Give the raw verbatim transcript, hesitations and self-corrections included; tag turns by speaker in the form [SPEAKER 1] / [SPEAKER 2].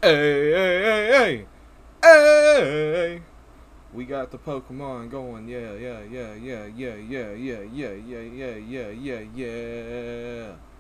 [SPEAKER 1] Hey, hey, hey, hey, hey. We got the Pokemon going. Yeah, yeah, yeah, yeah, yeah, yeah, yeah, yeah, yeah, yeah, yeah, yeah, yeah.